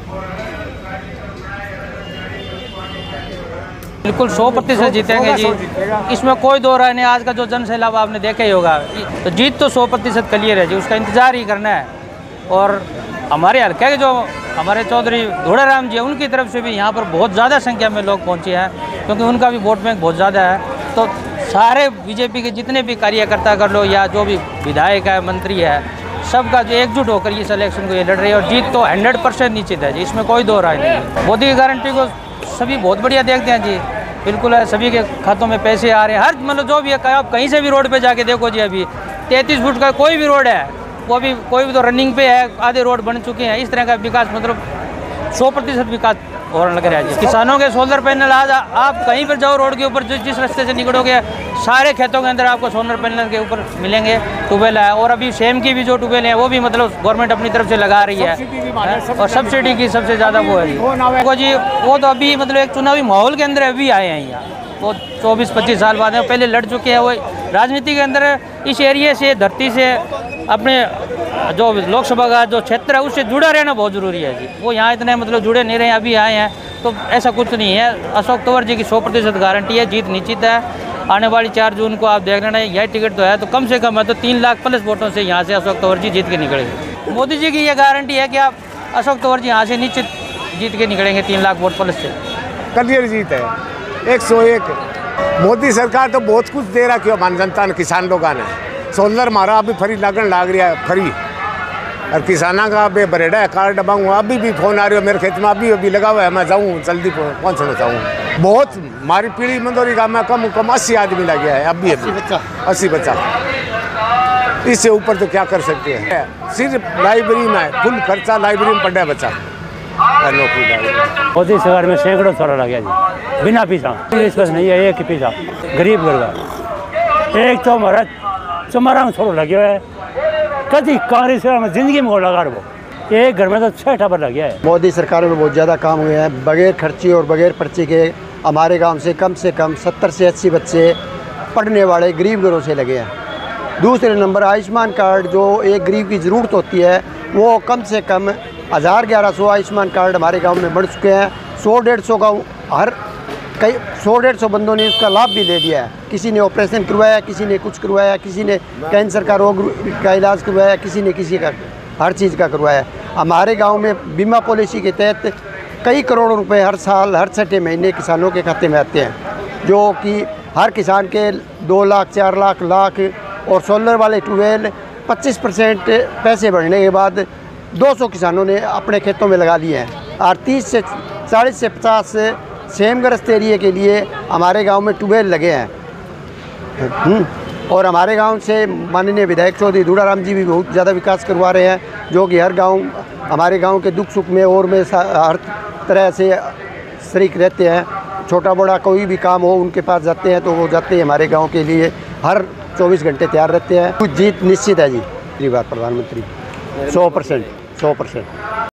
बिल्कुल 100% जीतेंगे जी, इसमें कोई दो राय नहीं। आज का जो जन सैलाब आपने देखा ही होगा, तो जीत तो 100% क्लियर है जी, उसका इंतजार ही करना है। और हमारे हल्के के जो हमारे चौधरी धूड़ाराम जी हैं, उनकी तरफ से भी यहाँ पर बहुत ज़्यादा संख्या में लोग पहुँचे हैं, क्योंकि उनका भी वोट बैंक बहुत ज़्यादा है। तो सारे बीजेपी के जितने भी कार्यकर्ता कर लो या जो भी विधायक है, मंत्री है, सबका जो एकजुट होकर इस इलेक्शन को ये लड़ रही है, और जीत तो 100% निश्चित है जी, इसमें कोई दो राय नहीं है। मोदी की गारंटी को सभी बहुत बढ़िया देखते हैं जी, बिल्कुल है, सभी के खातों में पैसे आ रहे हैं। हर मतलब जो भी है, आप कहीं से भी रोड पे जाके देखो जी, अभी 33 फुट का कोई भी रोड है, वो भी कोई भी तो रनिंग पे है, आधे रोड बन चुके हैं। इस तरह का विकास मतलब 100% विकास होने लग रहा है जी। किसानों के सोलर पैनल आज आप कहीं पर जाओ रोड के ऊपर, जिस रास्ते से निकलोगे सारे खेतों के अंदर आपको सोलर पैनल के ऊपर मिलेंगे। ट्यूबवेल है, और अभी सेम की भी जो ट्यूबवेल है वो भी मतलब गवर्नमेंट अपनी तरफ से लगा रही है, और सब्सिडी की सबसे ज़्यादा वो है वो जी। वो तो अभी मतलब एक चुनावी माहौल के अंदर अभी आए हैं यहाँ, वो 24-25 साल बाद है, पहले लड़ चुके हैं। वो राजनीति के अंदर इस एरिए से, धरती से, अपने जो लोकसभा का जो क्षेत्र है उससे जुड़ा रहना बहुत ज़रूरी है जी। वो यहाँ इतने मतलब जुड़े नहीं रहे, अभी आए हैं, तो ऐसा कुछ नहीं है। अशोक तंवर जी की 100% गारंटी है, जीत निश्चित है। आने वाली 4 जून को आप देख लेना, यह टिकट तो है, तो कम से कम है तो 3 लाख प्लस वोटों से यहाँ से अशोक तंवर जी जीत के निकलेंगे। मोदी जी की ये गारंटी है कि आप अशोक तंवर जी यहाँ से निश्चित जीत के निकलेंगे 3 लाख वोट प्लस से। क्लियर जीत है 101। मोदी सरकार तो बहुत कुछ दे रहा, क्यों हमारी जनता ने, किसान लोगों ने सोलर मारा, अभी फ्री लगन लाग रहा है फ्री, और किसाना का अभी बरेडा है, कार्ड दबाऊँ, अभी भी फ़ोन आ रही हो मेरे खेत में, अभी लगा हुआ है, मैं जाऊँ जल्दी पहुँचना चाहूँ। बहुत हमारी पीढ़ी मंदोरी का मैं कम 80 आदमी लग गया है, अभी 80 बच्चा, इससे ऊपर तो क्या कर सकते हैं। सिर्फ लाइब्रेरी में फुल खर्चा, लाइब्रेरी में पढ़ा है बच्चा। मोदी सरकार में सैकड़ों छोरा लग गया जी, बिना पीछा नहीं है, एक ही पीछा गरीब घर एक तो हमारा चमारा छोरो लगे हुआ है, कभी कांग्रेस में जिंदगी में लगा वो एक घर में तो 6 टावर लग गया है। मोदी सरकार में बहुत ज़्यादा काम हुए हैं, बगैर खर्ची और बगैर पर्ची के हमारे गांव से कम 70 से 80 बच्चे पढ़ने वाले गरीब घरों से लगे हैं। दूसरे नंबर आयुष्मान कार्ड जो एक गरीब की ज़रूरत होती है, वो कम से कम 1000-1100 आयुष्मान कार्ड हमारे गांव में बढ़ चुके हैं। 100-150 का हर कई 100-150 बंदों ने उसका लाभ भी ले लिया है। किसी ने ऑपरेशन करवाया, किसी ने कुछ करवाया, किसी ने कैंसर का रोग का इलाज करवाया, किसी ने किसी का हर चीज़ का करवाया। हमारे गांव में बीमा पॉलिसी के तहत कई करोड़ रुपए हर साल, हर 6 महीने किसानों के खाते में आते हैं, जो कि हर किसान के 2 लाख, 4 लाख, और सोलर वाले ट्यूबवेल 25% पैसे बढ़ने के बाद 200 किसानों ने अपने खेतों में लगा दिए हैं। और 40 से 50 सेमग्रस्त एरिए के लिए हमारे गांव में ट्यूबवेल लगे हैं। और हमारे गांव से माननीय विधायक चौधरी धूड़ाराम जी भी बहुत ज़्यादा विकास करवा रहे हैं, जो कि हर गांव, हमारे गांव के दुख सुख में और में हर तरह से शरीक रहते हैं। छोटा बड़ा कोई भी काम हो उनके पास जाते हैं, तो वो जाते हैं हमारे गांव के लिए, हर 24 घंटे तैयार रहते हैं। कुछ जीत निश्चित है जी, बार प्रधानमंत्री 100%।